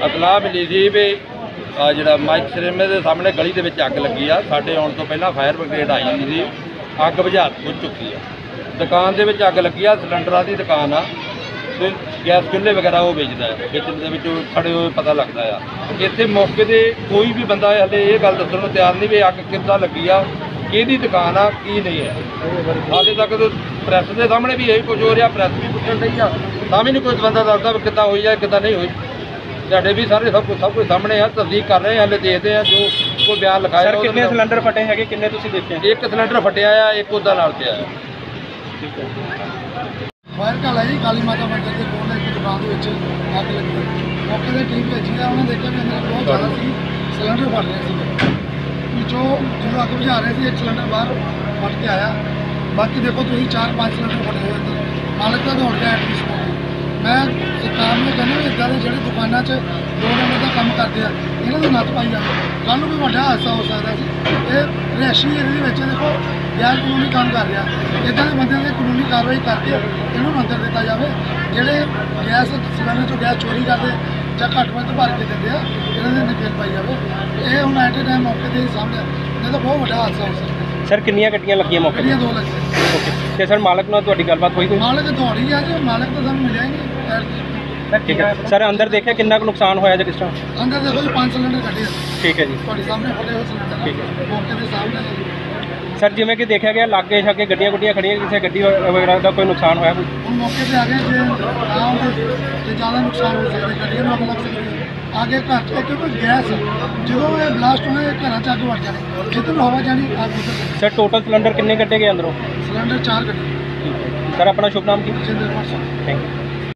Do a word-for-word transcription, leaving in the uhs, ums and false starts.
इतलाह मिली थी भी ਜਿਹੜਾ ਮਾਈਕ ਸਿਨੇਮੇ ਦੇ ਸਾਹਮਣੇ ਗਲੀ ਦੇ ਵਿੱਚ ਅੱਗ ਲੱਗੀ ਆ। ਸਾਡੇ ਆਉਣ ਤੋਂ ਪਹਿਲਾਂ ਫਾਇਰ ਬ੍ਰਿਗੇਡ ਆਈ ਹੋਈ ਸੀ, ਅੱਗ ਬੁਝਾ ਹੋ ਚੁੱਕੀ ਆ। ਦੁਕਾਨ ਦੇ ਵਿੱਚ ਅੱਗ ਲੱਗੀ ਆ, ਸਿਲੰਡਰਾਂ ਦੀ ਦੁਕਾਨ ਆ ਤੇ ਗੈਸ ਚੁੱਲ੍ਹੇ ਵਗੈਰਾ ਉਹ ਵੇਚਦਾ ਹੈ। ਵੇਚਣ ਦੇ ਵਿੱਚ ਖੜੇ ਹੋਏ ਪਤਾ ਲੱਗਦਾ ਆ। ਇੱਥੇ ਮੌਕੇ 'ਤੇ ਕੋਈ ਵੀ ਬੰਦਾ ਹਲੇ ਇਹ ਗੱਲ ਦੱਸਣ ਨੂੰ ਤਿਆਰ ਨਹੀਂ ਵੀ ਅੱਗ ਕਿੱਦਾਂ ਲੱਗੀ ਆ, ਕਿਹਦੀ ਦੁਕਾਨ ਆ, ਕੀ ਨਹੀਂ ਹੈ। ਹਾਲੇ ਤੱਕ ਤਾਂ ਪ੍ਰੈਸ ਦੇ ਸਾਹਮਣੇ ਵੀ ਇਹੀ ਕੁਝ ਹੋ ਰਿਹਾ, ਪ੍ਰੈਸ ਵੀ ਪੁੱਛਣ ਰਹੀ ਆ, ਤਾਂ ਵੀ ਨਹੀਂ ਕੋਈ ਬੰਦਾ ਦੱਸਦਾ ਵੀ ਕਿੱਦਾਂ ਹੋਈ ਆ ਕਿੱਦਾਂ ਨਹੀਂ ਹੋਈ। ਸਾਡੇ ਵੀ ਸਾਰੇ ਸਭ ਕੁਝ ਸਭ ਕੁਝ ਸਾਹਮਣੇ ਆ, ਤਸਦੀਕ ਕਰ ਰਹੇ ਆ, ਹਲੇ ਦੇਖਦੇ ਆ ਜੋ ਕੋਈ ਬਿਆਨ ਲਿਖਾਇਆ। ਸਰ ਕਿੰਨੇ ਸਿਲੰਡਰ ਫਟੇ ਹੈਗੇ, ਕਿੰਨੇ ਤੁਸੀਂ ਦੇਖੇ? ਇੱਕ ਸਿਲੰਡਰ ਫਟਿਆ ਆ, ਇੱਕ ਉਹਦਾ ਨਾਲ ਪਿਆ ਆ। ਠੀਕ ਹੈ। ਫਾਇਰ ਕਾਲ ਹੈ ਜੀ, ਕਾਲੀ ਮਾਤਾ ਮੰਦਿਰ ਦੇ ਕੋਲ ਇੱਕ ਦੁਕਾਨ ਦੇ ਵਿੱਚ ਅੱਗ ਲੱਗੀ। ਮੌਕੇ ਤੇ ਟੀਮ ਭੇਜੀ ਆ, ਉਹਨੇ ਦੇਖਿਆ ਵੀ ਅੰਦਰ ਬਹੁਤ ਜ਼ਿਆਦਾ ਸੀ, ਸਿਲੰਡਰ ਫਟ ਰਿਹਾ ਸੀ। ਵਿੱਚੋਂ ਜਦੋਂ ਅੱਗ ਬੁਝਾ ਰਹੇ ਸੀ ਇੱਕ ਸਿਲੰਡਰ ਬਾਹਰ ਫਟ ਕੇ ਆਇਆ। ਬਾਕੀ ਦੇਖੋ ਤੁਸੀਂ ਚਾਰ ਪੰਜ ਸਿਲੰਡਰ ਫਟੇ ਹੋਏ ਅੰਦਰ। ਮਾਲਕ ਤਾਂ ਦੌੜ ਗਿਆ ਐਟਲੀਸਟ। ਮੈਂ ਸਰਕਾਰ ਨੂੰ ਕਹਿੰਦਾ ਵੀ ਇੱਦਾਂ ਦੇ ਜਿਹੜੇ ਦੁਕਾਨਾਂ 'ਚ ਦੋ ਨੰਬਰ ਦਾ ਕੰਮ ਕਰਦੇ ਆ, ਇਹਨਾਂ ਨੂੰ ਨੱਥ ਪਾਈ ਜਾਵੇ। ਕੱਲ੍ਹ ਨੂੰ ਵੀ ਵੱਡਾ ਹਾਦਸਾ ਹੋ ਸਕਦਾ ਸੀ। ਇਹ ਰਿਹਾਇਸ਼ੀ ਏਰੀਏ ਦੇ ਵਿੱਚ ਦੇਖੋ ਗੈਰ ਕਾਨੂੰਨੀ ਕੰਮ ਕਰ ਰਿਹਾ। ਇੱਦਾਂ ਦੇ ਬੰਦਿਆਂ 'ਤੇ ਕਾਨੂੰਨੀ ਕਾਰਵਾਈ ਕਰਕੇ ਇਹਨਾਂ ਨੂੰ ਅੰਦਰ ਦਿੱਤਾ ਜਾਵੇ। ਜਿਹੜੇ ਗੈਸ ਸਿਲੰਡਰ 'ਚੋਂ ਗੈਸ ਚੋਰੀ ਕਰਦੇ ਜਾਂ ਘੱਟ ਵੱਧ ਭਰ ਕੇ ਦਿੰਦੇ ਆ, ਇਹਨਾਂ ਦੇ ਨਕੇਲ ਪਾਈ ਜਾਵੇ। ਇਹ ਹੁਣ ਐਟ ਏ ਟਾਈਮ ਮੌਕੇ 'ਤੇ ਹੀ ਸਾਹਮਣੇ ਨਹੀਂ ਤਾਂ ਬਹੁਤ ਵੱਡਾ ਹਾਦਸਾ ਹੋ ਸਕਦਾ। ਸਰ ਕਿੰਨੀਆਂ ਗੱਡੀਆਂ ਲੱਗੀਆਂ ਮੌਕੇ 'ਤੇ? ਗੱਡੀਆਂ ਦੋ ਲੱਗੀਆਂ। ਓਕੇ। ਤੇ ਸਰ ਮਾਲਕ ਨਾਲ ਤੁਹਾਡੀ ਗੱਲਬਾਤ ਹੋਈ ਕੋਈ? ਮਾਲਕ ਦੌੜੀ ਆ ਜੀ, ਮਾਲਕ ਤਾਂ ਸਾਨੂੰ ਮਿਲਿਆ ਹੀ ਨਹੀਂ। ਠੀਕ ਹੈ ਸਰ, ਅੰਦਰ ਦੇਖਿਆ ਕਿੰਨਾ ਕੁ ਨੁਕਸਾਨ ਹੋਇਆ ਜਾਂ ਕਿਸ ਤਰ੍ਹਾਂ? ਅੰਦਰ ਦੇਖੋ ਜੀ ਪੰਜ ਸਿਲੰਡਰ ਕੱਢੇ ਆ। ਠੀਕ ਹੈ ਜੀ। ਤੁਹਾਡੇ ਸਾਹਮਣੇ ਫਟੇ ਹੋਏ ਸਿਲੰਡਰ ਠੀਕ ਹੈ। ਮੌਕੇ ਦੇ ਸਾਹਮਣੇ। ਸਰ ਜਿਵੇਂ ਕਿ ਦੇਖਿਆ ਗਿਆ ਲਾਗੇ ਛਾਗੇ ਗੱਡੀਆਂ ਗੁੱਡੀਆਂ ਖੜੀਆਂ, ਕਿਸੇ ਗੱਡੀ ਵਗੈਰਾ ਦਾ ਕੋਈ ਨੁਕਸਾਨ ਹੋਇਆ ਕੋਈ? ਹੁਣ ਮੌਕੇ ਤੇ ਆ ਗਏ ਜੇ ਨਾ ਹੁੰਦੇ ਤੇ ਜ਼ਿਆਦਾ ਨੁਕਸਾਨ ਹੋ ਸਕਦਾ, ਗੱਡੀਆਂ ਨੂੰ ਅੱਗ ਲੱਗ ਸਕਦੀ ਹੈ। ਆਗੇ ਘਰ 'ਚ ਕਿਉਂਕਿ ਗੈਸ ਜਦੋਂ ਇਹ ਬਲਾਸਟ ਹੋਣਾ ਇਹ ਘਰਾਂ 'ਚ ਅੱਗ ਵੜ ਜਾਣੀ, ਜਿੱਧਰ ਨੂੰ ਹਵਾ ਜਾਣੀ ਅੱਗ ਉੱਧਰ। ਸਰ ਟੋਟਲ ਸਿਲੰਡਰ ਕਿੰਨੇ ਕੱਢੇ ਗਏ ਅੰਦਰੋਂ? ਸਿਲੰਡਰ ਚਾਰ ਗੱਡੀ। ਸਰ ਆਪਣਾ ਸ਼ੁਭ ਨਾਮ ਕੀ? ਜਿੰਦਰ ਕੁਮਾਰ ਸਿੰਘ। Thank you.